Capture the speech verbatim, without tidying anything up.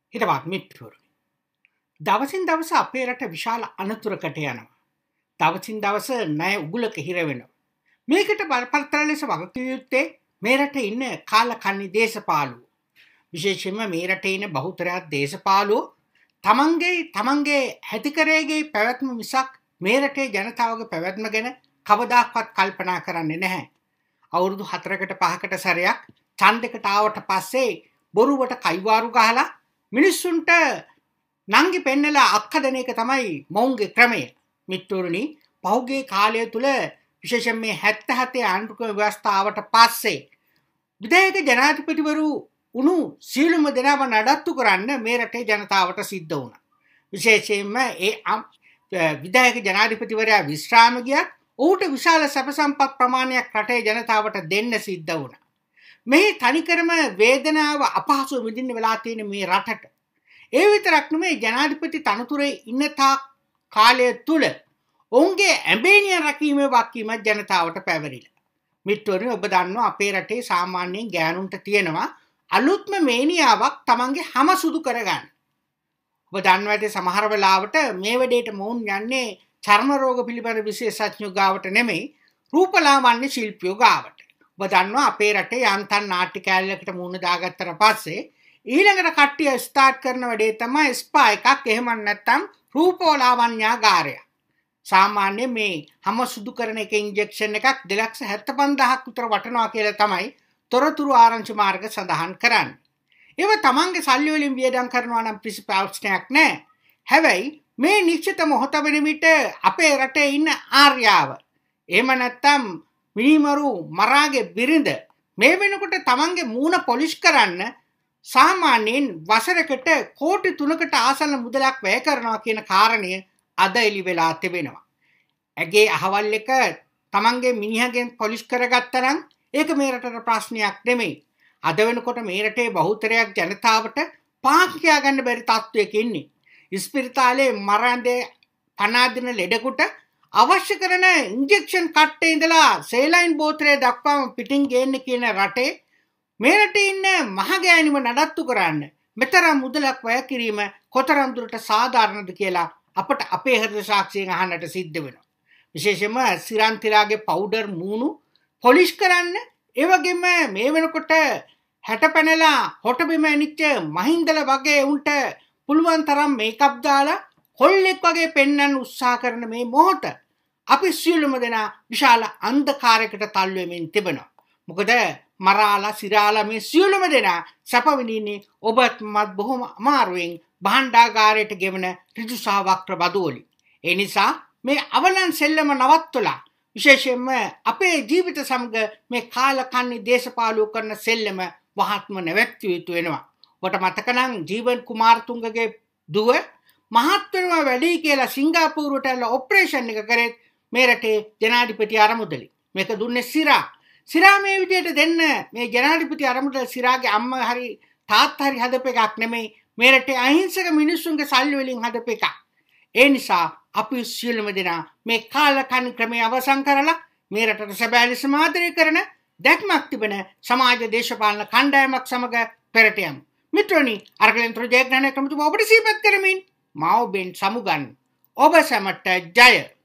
හිටපත් මිත්‍රවරුනි. දවසින් දවස අපේ රට විශාල අනතුරකට යනවා. දවසින් දවස ණය උගුලක හිර වෙනවා. මේකට බරපතල ලෙස වගකිව යුත්තේ මේ රටේ ඉන්න කාලකන්ණි දේශපාලුවෝ. විශේෂයෙන්ම මේ රටේ ඉන්න බහුතරයක් දේශපාලුවෝ තමන්ගේ තමන්ගේ හැතිකරේගේ පැවැත්ම මිසක් මේ රටේ ජනතාවගේ පැවැත්ම ගැන කවදාක්වත් කල්පනා කරන්නේ නැහැ. අවුරුදු හතරකට පහකට සැරයක් ඡන්දයකට ආවට පස්සේ බොරුවට කයිවාරු ගහලා මිනිස්සුන්ට නංගි පෙන්නලා අක්ක දෙන එක තමයි මොවුන්ගේ ක්‍රමය. මිත්‍රවරුනි, පහුගිය කාලය තුල විශේෂයෙන් මේ හැත්තෑ හතේ ආණ්ඩුක්‍රම ව්‍යවස්ථාවට පස්සේ විධායක ජනාධිපතිවරු උණු සීලුම දෙනාම නඩත්තු කරන්න මේ රටේ ජනතාවට සිද්ධ වුණා. විශේෂයෙන්ම ඒ විධායක ජනාධිපතිවරයා විශ්‍රාම ගියත් ඔහුට විශාල සැප සම්පත් ප්‍රමාණයක් රටේ ජනතාවට දෙන්න සිද්ධ වුණා. මේ තනිකරම වේදනාව අපහසු විඳින්න වෙලා තියෙන මේ රටට ඒ විතරක් නෙමෙයි, ජනාධිපති තනතුරේ ඉන්න තාක් කාලය තුල ඔවුන්ගේ ඇඹේනිය රැකීමේ වගකීම ජනතාවට පැවරිලා. මිත්‍රවරුනි, ඔබ දන්නවා අපේ රටේ සාමාන්‍යයෙන් ගෑනුන්ට තියෙනවා අලුත්ම මේනියාවක් තමන්ගේ හැම සුදු කරගන්න. ඔබ දන්නවා ඇති සමහර වෙලාවට මේ වෙලේට මොවුන් යන්නේ චර්ම රෝග පිළිබඳ විශේෂඥයෝ ගාවට නෙමෙයි, රූපලාවන්‍ය ශිල්පියෝ ගාවට. ඔබ දන්නවා අපේ රටේ යන්තම් නාට්‍ය කැලලකට මුණ දාගත්තට පස්සේ ඊළඟට කට්ටිය ස්ටාර්ට් කරන වැඩේ තමයි ස්පා එකක්, එහෙම නැත්නම් රූපලාවන්‍යාගාරය. සාමාන්‍ය මේ හැම සුදු කරන එක ඉන්ජෙක්ෂන් එකක් දෙලක්ෂ හැත්තෑපන්දාහක් විතර වටනවා කියලා තමයි තොරතුරු ආරංචි මාර්ග සඳහන් කරන්නේ. ඒව තමන්ගේ සල්ලි වලින් වියදම් කරනවා නම් කිසි ප්‍රශ්නයක් නැහැ. හැබැයි මේ නිශ්චිත මොහොත වෙන විට අපේ රටේ ඉන්න ආර්යාව, එහෙම නැත්නම් මිනිමරු මරාගේ බිරිඳ මේ වෙනකොට තමන්ගේ මූණ පොලිෂ් කරන්න සාමාන්‍යයෙන් වසරකට කෝටි තුනකට ආසන්න මුදලක් වැය කරනවා කියන කාරණය අද එළි වෙලා තිබෙනවා. ඇගේ අහවල් එක තමන්ගේ මිනිහගෙන් පොලිෂ් කරගත්තා නම් ඒක මේ රටට ප්‍රශ්නයක් නෙමෙයි. අද වෙනකොට මේ රටේ බහුතරයක් ජනතාවට පාක් කියා ගන්න බැරි තත්ත්වයක ඉන්නේ. ඉස්පිරිතාලේ මරණදේ පනාදින ලෙඩකුට අවශ්‍ය කරන ඉන්ජෙක්ෂන් කට්ටේ ඉඳලා සේලයින් බෝතලේ දක්වාම පිටින් ගේන්න කියන රටේ මේ රටේ ඉන්න මහගෑණිම නඩත්තු කරන්න මෙතරම් මුදලක් වැය කිරීම කොතරම් දුරට සාධාරණද කියලා අපට අපේ හෘද සාක්ෂියෙන් අහන්නට සිද්ධ වෙනවා. විශේෂයෙන්ම සිරන්තිලාගේ පවුඩර් මූණු පොලිෂ් කරන්න, ඒ වගේම මේ වෙනකොට හැට පැනලා හොට බිම ඇනිච්ච මහින්දල වගේ උන්ට පුළුවන් තරම් මේකප් දාලා කොල්ලෙක් වගේ පෙන්වන්න උත්සාහ කරන මේ මොහොත අපි සියලුම දෙනා විශාල අන්ධකාරයකට තල්ලු වෙමින් තිබෙනවා. මොකද මරාලා සිරාලා මේ සියලුම දෙනා සැප විඳින්නේ ඔබත් මත් බොහොම අමාරුවෙන් භාණ්ඩාගාරයට ගෙවන ඍජු සහ වක්‍ර බදු වලින්. ඒ නිසා මේ අවලන් සෙල්ලම නවත්තලා විශේෂයෙන්ම අපේ ජීවිත සමග මේ කාලකන්ණි දේශපාලුව කරන සෙල්ලම වහත්ම නැවැත්විය යුතු වෙනවා. ඔබට මතක නම් ජීවන් කුමාරතුංගගේ දුව මහත් වෙනවා වැඩි කියලා සිංගප්පූරුවට ඇවිල්ලා ඔපරේෂන් එක කරේ මේ රටේ ජනාධිපති අරමුදලි. මේක දුන්නේ සිරා. සිරා මේ විදියට දෙන්න මේ ජනාධිපති අරමුදල සිරාගේ අම්මා හරි තාත්තා හරි හදපු එකක් නෙමෙයි, මේ රටේ අහිංසක මිනිස්සුන්ගේ සල්ලි වලින් හදපු එකක්. ඒ නිසා අපි සියලුම දෙනා මේ කාලකන්ණි ක්‍රමය අවසන් කරලා මේ රටට සැබෑ ලෙසම ආදරය කරන දැක්මක් තිබෙන සමාජ දේශපාලන කණ්ඩායමක් සමග පෙරට යමු. මිත්‍රෝනි, අරගලෙන්තර ජයග්‍රහණය ක්‍රමතුම ඔබට සිහිපත් කරමින් මා ඔබෙන් සමුගන්න. ඔබ සැමට ජය.